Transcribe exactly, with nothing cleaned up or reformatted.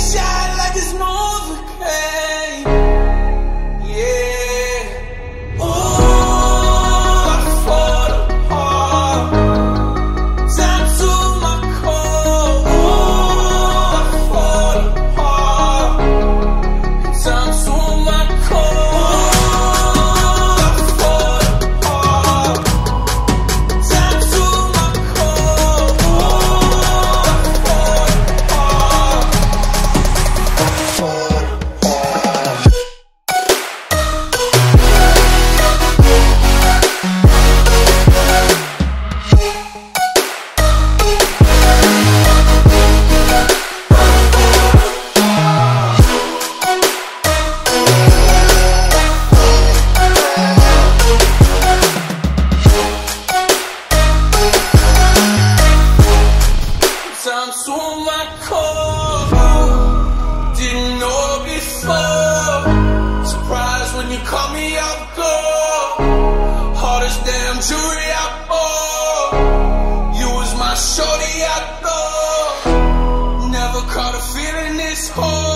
shine like it's Novocaine. Yeah. Oh, I fall apart. Time to my core. Oh, I fall apart. Time to my core. Oh, I fall apart. Time to my core. Oh, I fall apart. Fall apart. Time to my core. Didn't know before. Surprised when you caught me off guard. Hardest damn jewelry I bought. You was my shorty I thought. Never caught a feeling this hard.